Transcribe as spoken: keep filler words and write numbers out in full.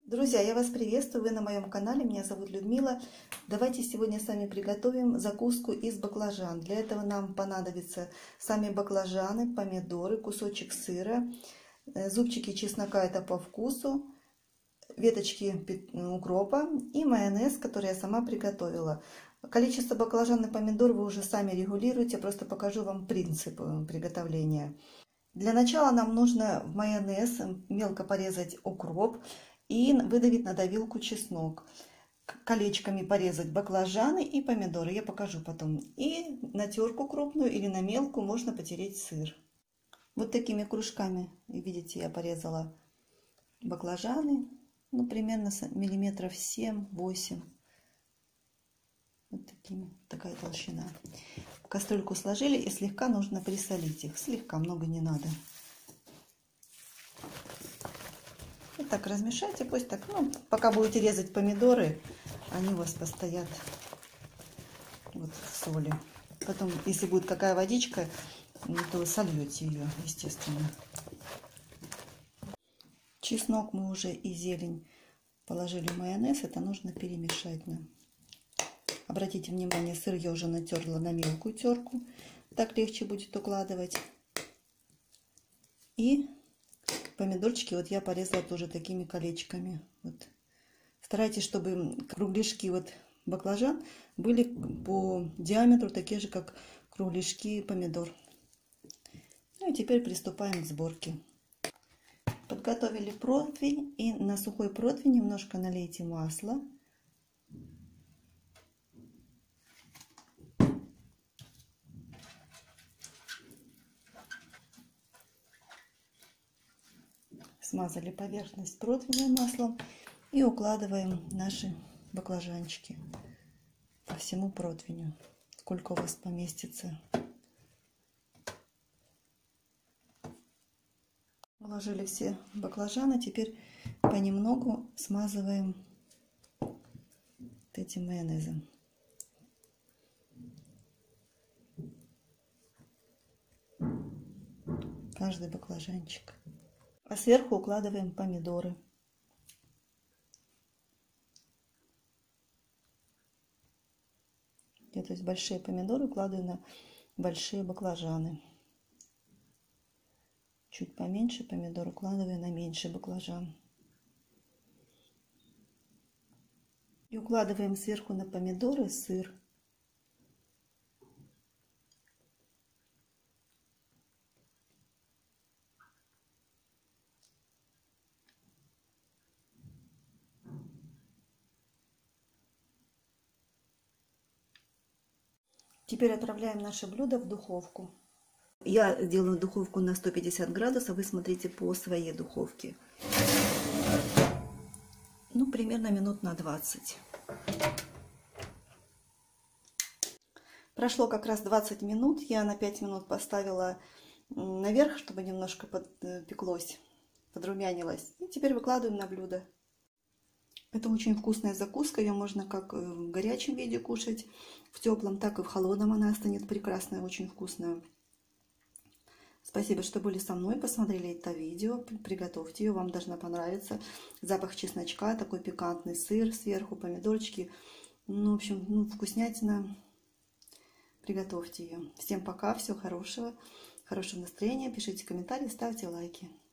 Друзья, я вас приветствую, вы на моем канале, меня зовут Людмила. Давайте сегодня с вами приготовим закуску из баклажан. Для этого нам понадобятся сами баклажаны, помидоры, кусочек сыра, зубчики чеснока, это по вкусу, веточки укропа и майонез, который я сама приготовила. Количество баклажан и помидор вы уже сами регулируете, я просто покажу вам принцип приготовления. Для начала нам нужно в майонез мелко порезать укроп и выдавить на давилку чеснок. Колечками порезать баклажаны и помидоры, я покажу потом. И на терку крупную или на мелкую можно потереть сыр. Вот такими кружками, видите, я порезала баклажаны, ну примерно миллиметров семь-восемь. Вот такими, такая толщина. В кастрюльку сложили и слегка нужно присолить их. Слегка, много не надо. И так размешайте, пусть так, ну, пока будете резать помидоры, они у вас постоят вот в соли. Потом, если будет какая водичка, то вы сольете ее, естественно. Чеснок мы уже и зелень положили в майонез, это нужно перемешать нам. Обратите внимание, сыр я уже натерла на мелкую терку, так легче будет укладывать. И помидорчики вот я порезала тоже такими колечками. Вот. Старайтесь, чтобы кругляшки вот баклажан были по диаметру такие же, как кругляшки помидор. Ну и теперь приступаем к сборке. Подготовили противень, и на сухой противень немножко налейте масла. Смазали поверхность противня маслом и укладываем наши баклажанчики по всему противню, сколько у вас поместится. Уложили все баклажаны, теперь понемногу смазываем вот этим майонезом. Каждый баклажанчик. А сверху укладываем помидоры. Я, то есть большие помидоры укладываю на большие баклажаны. Чуть поменьше помидор укладываю на меньше баклажан. И укладываем сверху на помидоры сыр. Теперь отправляем наше блюдо в духовку. Я делаю духовку на сто пятьдесят градусов, вы смотрите по своей духовке. Ну, примерно минут на двадцать. Прошло как раз двадцать минут, я на пять минут поставила наверх, чтобы немножко подпеклось, подрумянилось. И теперь выкладываем на блюдо. Это очень вкусная закуска, ее можно как в горячем виде кушать, в теплом, так и в холодном она станет прекрасная, очень вкусная. Спасибо, что были со мной, посмотрели это видео, приготовьте ее, вам должна понравиться. Запах чесночка, такой пикантный сыр сверху, помидорчики, ну, в общем, ну, вкуснятина. Приготовьте ее. Всем пока, всего хорошего, хорошего настроения, пишите комментарии, ставьте лайки.